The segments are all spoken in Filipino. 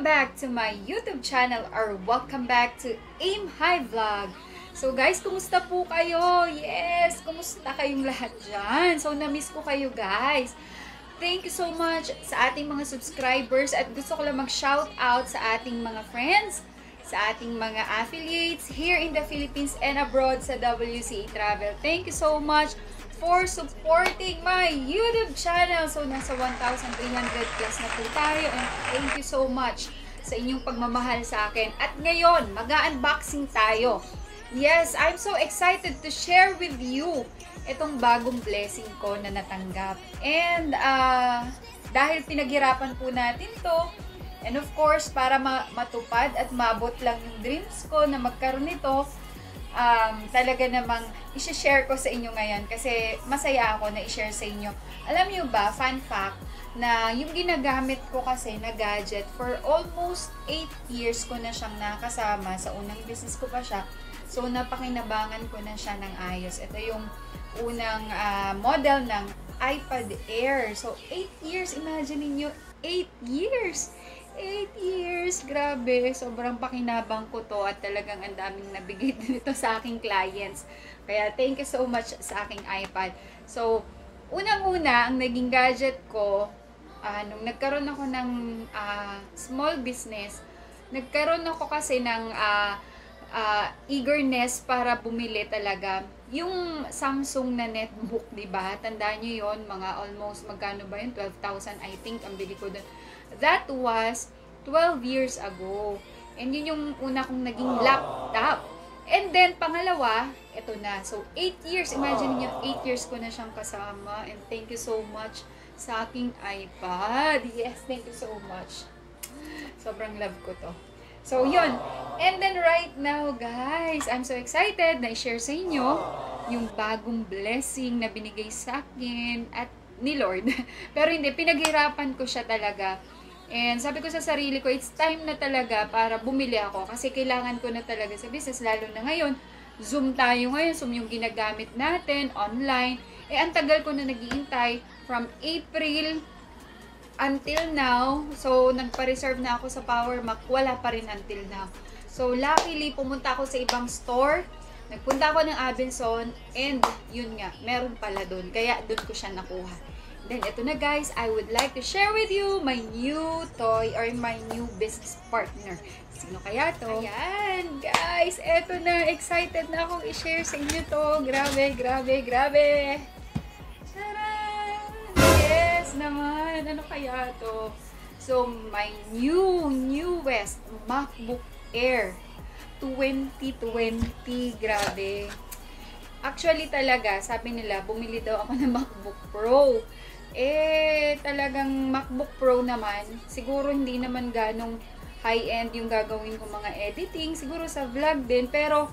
back to my YouTube channel or welcome back to Aim High Vlog. So guys, kumusta po kayo? Yes, kumusta kayong lahat dyan? So na-miss ko kayo guys. Thank you so much sa ating mga subscribers at gusto ko lang mag-shout out sa ating mga friends, sa ating mga affiliates here in the Philippines and abroad sa WCA Travel. Thank you so much for supporting my YouTube channel. So, nasa 1,300 plus na po tayo. And thank you so much sa inyong pagmamahal sa akin. At ngayon, mag-unboxing tayo. Yes, I'm so excited to share with you itong bagong blessing ko na natanggap. And, dahil pinaghirapan po natin to, and of course, para matupad at maabot lang yung dreams ko na magkaroon nito, talaga namang i-share ko sa inyo ngayon kasi masaya ako na i-share sa inyo. Alam niyo ba, fun fact, na yung ginagamit ko kasi na gadget for almost 8 years ko na siyang nakasama. Sa unang business ko pa siya. So, napakinabangan ko na siya ng ayos. Ito yung unang model ng iPad Air. So, 8 years. Imagine niyo 8 years. 8 years, grabe, sobrang pakinabang ko to at talagang ang daming nabigay dito sa aking clients. Kaya thank you so much sa aking iPad. So, unang-una, ang naging gadget ko, nung nagkaroon ako ng small business, nagkaroon ako kasi ng eagerness para bumili talaga. Yung Samsung na netbook, diba? Tandaan nyo yun, mga almost, magkano ba yun? 12,000 I think, ang bili ko dun. That was 12 years ago. And yun yung una kong naging laptop. And then, pangalawa, ito na. So, 8 years. Imagine niyo, 8 years ko na siyang kasama. And thank you so much sa aking iPad. Yes, thank you so much. Sobrang love ko to. So, yun. And then, right now, guys, I'm so excited na i-share sa inyo yung bagong blessing na binigay sa akin at ni Lord. Pero hindi, pinaghirapan ko siya talaga. And sabi ko sa sarili ko, it's time na talaga para bumili ako. Kasi kailangan ko na talaga sa business, lalo na ngayon. Zoom tayo ngayon, Zoom yung ginagamit natin, online. Eh, ang tagal ko na naghihintay from April until now. So, nagpa-reserve na ako sa Power Mac, wala pa rin until now. So, luckily, pumunta ako sa ibang store. Nagpunta ako ng Abenson, and yun nga, meron pala doon. Kaya doon ko siya nakuha. Then, ito na guys, I would like to share with you my new toy or my new business partner. Sino kaya to? Ayan, guys, ito na. Excited na akong i-share sa inyo to. Grabe, grabe, grabe. Taran! Yes naman. Ano kaya to? So, my newest MacBook Air 2020. Grabe. Actually talaga, sabi nila, bumili daw ako ng MacBook Pro. Eh, talagang MacBook Pro naman, siguro hindi naman ganong high-end yung gagawin ko mga editing. Siguro sa vlog din, pero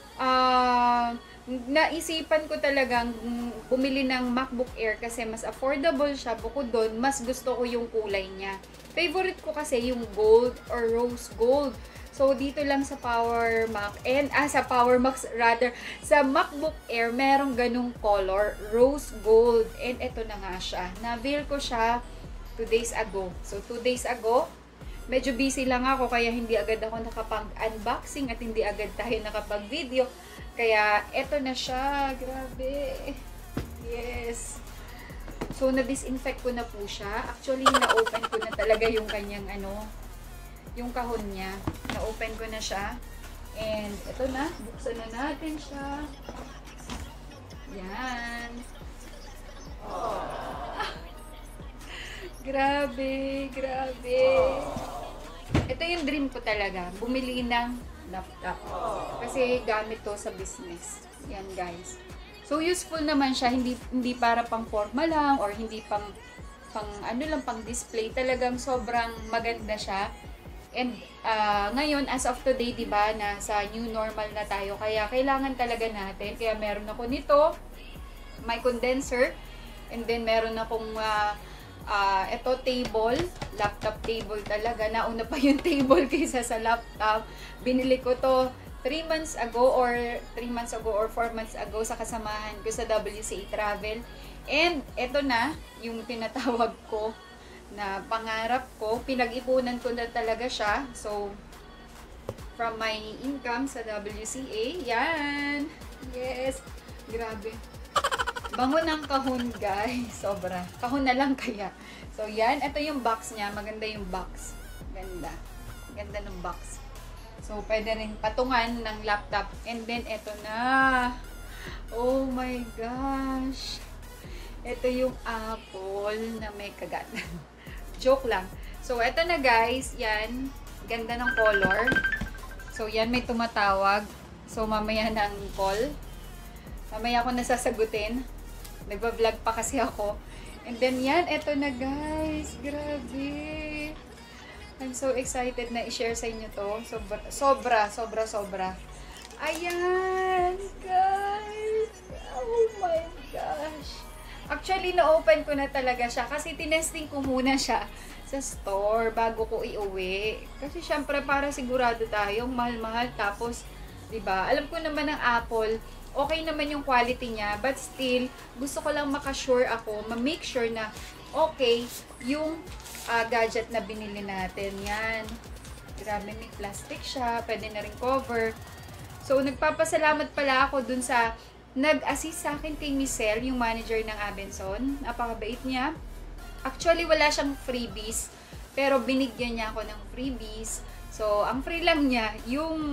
naisipan ko talagang bumili ng MacBook Air kasi mas affordable siya. Bukod doon, mas gusto ko yung kulay niya. Favorite ko kasi yung gold or rose gold. So, dito lang sa Power Mac, and sa Power Max rather, sa MacBook Air, merong ganung color, rose gold. And ito na nga siya. Na-avail ko siya 2 days ago. So, 2 days ago, medyo busy lang ako, kaya hindi agad ako nakapag-unboxing at hindi agad tayo nakapag-video. Kaya, ito na siya. Grabe. Yes. So, na-disinfect ko na po siya. Actually, na-open ko na talaga yung kanyang yung kahon niya. Na-open ko na siya. And ito na, buksan na natin siya. Yan. Oh. Grabe, grabe. Ito yung dream ko talaga. Bumili ng laptop. Kasi gamit to sa business. Yan guys. So useful naman siya. Hindi para pang forma lang or hindi pang display. Talagang sobrang maganda siya. And ngayon, as of today, diba, nasa new normal na tayo. Kaya kailangan talaga natin. Kaya meron ako nito, may condenser. And then meron akong ito table, laptop table talaga. Nauna pa yung table kaysa sa laptop. Binili ko to 3 months ago or 4 months ago sa kasamahan ko sa WCA Travel. And ito na, yung tinatawag ko na pangarap ko. Pinag-ipunan ko na talaga siya. So, from my income sa WCA. Yan. Yes. Grabe. Bango ng kahon, guys. Sobra. Kahon na lang kaya. So, yan. Ito yung box niya. Maganda yung box. Ganda. Ganda ng box. So, pwede rin patungan ng laptop. And then, ito na. Oh my gosh. Ito yung apple na may kagat. Joke lang. So, ito na guys. Yan. Ganda ng color. So, yan. May tumatawag. So, mamaya na ang call. Mamaya ako nasasagutin. Nagba-vlog pa kasi ako. And then, yan. Ito na guys. Grabe. I'm so excited na i-share sa inyo to. Sobra. Ayan, guys. Oh my gosh. Actually, na-open ko na talaga siya kasi tinesting ko muna siya sa store bago ko iuwi. Kasi syempre para sigurado tayong mahal-mahal. Tapos, 'di ba? Alam ko naman ng Apple, okay naman yung quality niya, but still gusto ko lang maka-sure ako, ma-make sure na okay yung gadget na binili natin. Yan. Grabe, may plastic siya. Pwede na rin cover. So, nagpapasalamat pala ako dun sa nag-assist sa akin kay Michelle, yung manager ng Abenson. Napakabait niya. Actually, wala siyang freebies. Pero binigyan niya ako ng freebies. So, ang free lang niya, yung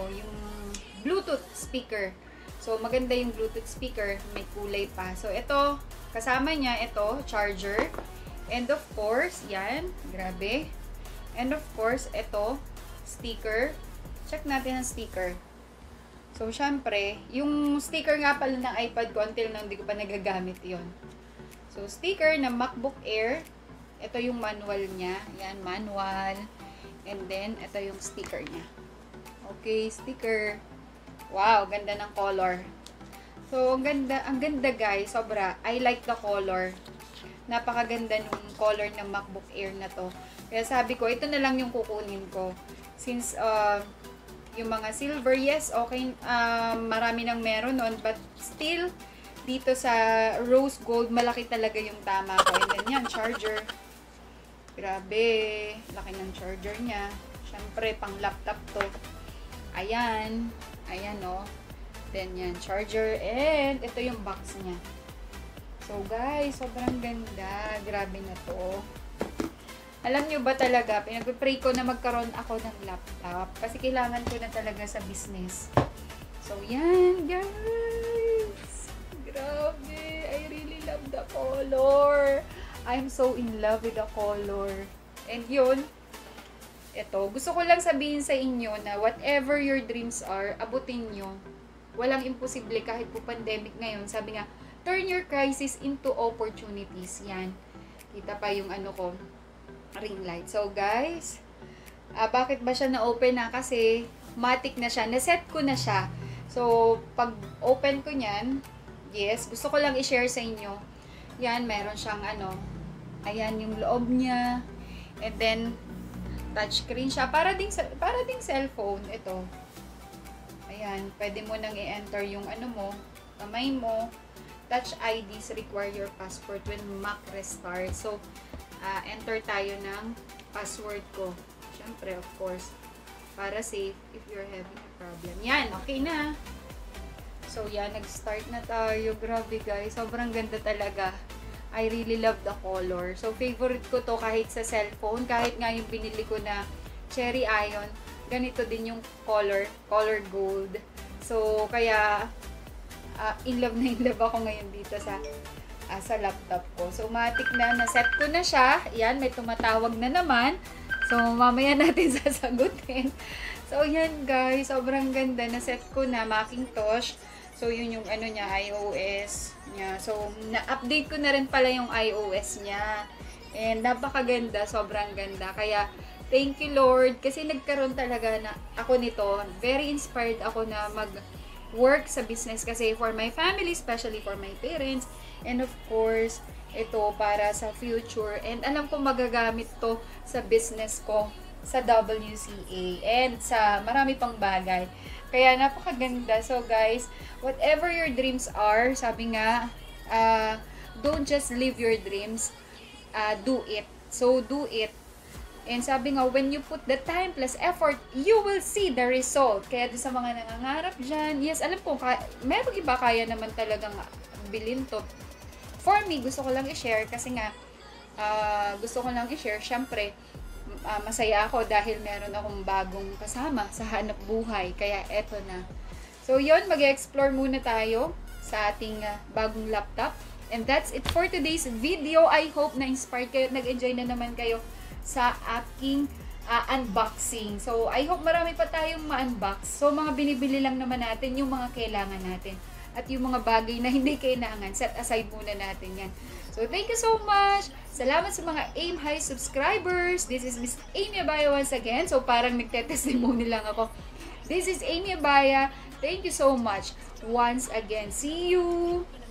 Bluetooth speaker. So, maganda yung Bluetooth speaker. May kulay pa. So, ito, kasama niya, ito, charger. And of course, yan. Grabe. And of course, ito, sticker. Check natin ang sticker. So, syempre, yung sticker nga pala ng iPad ko, until na hindi ko pa nagagamit yon. So, sticker ng MacBook Air. Ito yung manual niya. Yan, manual. And then, ito yung sticker niya. Okay, sticker. Wow, ganda ng color. So, ang ganda guys. Sobra. I like the color. Napakaganda ng color ng MacBook Air na to. Kaya sabi ko, ito na lang yung kukunin ko. Since, yung mga silver, yes, okay, marami nang meron nun, but still, dito sa rose gold, malaki talaga yung tama ko. And then yan, charger. Grabe, laki ng charger niya. Syempre, pang laptop to. Ayan, no. Then yan, charger, and ito yung box niya. So guys, sobrang ganda. Grabe na to. Alam nyo ba talaga, pinag-pray ko na magkaroon ako ng laptop. Kasi kailangan ko na talaga sa business. So, yan, guys. Grabe. I really love the color. I'm so in love with the color. And yun, ito, gusto ko lang sabihin sa inyo na whatever your dreams are, abutin nyo. Walang imposible kahit po pandemic ngayon. Sabi nga, turn your crisis into opportunities. Yan. Kita pa yung ano ko, ring light. So, guys, bakit ba siya na-open na? Kasi, matic na siya. Na-set ko na siya. So, pag open ko niyan, yes, gusto ko lang i-share sa inyo. Yan, meron siyang ayan yung loob niya. And then, touchscreen siya. Para ding cellphone. Ito. Ayan, pwede mo nang i-enter yung mo, kamay mo. Touch IDs require your passport when Mac restart. So, enter tayo ng password ko. Siyempre, of course, para safe if you're having a problem. Yan, okay na. So, yan, nag-start na tayo. Grabe, guys. Sobrang ganda talaga. I really love the color. So, favorite ko to kahit sa cellphone. Kahit nga yung binili ko na Cherry Ion. Ganito din yung color gold. So, kaya, in love ako ngayon dito sa laptop ko. So, matik na, na-set ko na siya. Yan, may tumatawag na naman. So, mamaya natin sasagutin. So, yan guys, sobrang ganda. Na-set ko na, Macintosh. So, yun yung niya, iOS niya. So, na-update ko na rin pala yung iOS niya. And, napakaganda, sobrang ganda. Kaya, thank you Lord. Kasi nagkaroon talaga na ako nito. Very inspired ako na mag-work sa business. Kasi for my family, especially for my parents. And of course, ito para sa future. And alam ko magagamit to sa business ko, sa WCA, and sa marami pang bagay. Kaya napakaganda. So guys, whatever your dreams are, sabi nga, don't just live your dreams, do it. So, do it. And sabi nga, when you put the time plus effort, you will see the result. Kaya doon sa mga nangangarap dyan, yes, alam ko, merong iba kaya naman talagang bilhin to. For me, gusto ko lang i-share kasi nga, syempre, masaya ako dahil meron akong bagong kasama sa hanap buhay. Kaya eto na. So, yun, mag-explore muna tayo sa ating bagong laptop. And that's it for today's video. I hope na-inspired kayo at nag-enjoy na naman kayo sa aking unboxing. So, I hope marami pa tayong ma-unbox. So, mga binibili lang naman natin yung mga kailangan natin. At yung mga bagay na hindi kailangan, set aside muna natin yan. So, thank you so much. Salamat sa mga Aim High subscribers. This is Miss Amy Abaya once again. So, parang nagte-testimony lang ako. This is Amy Abaya. Thank you so much once again. See you!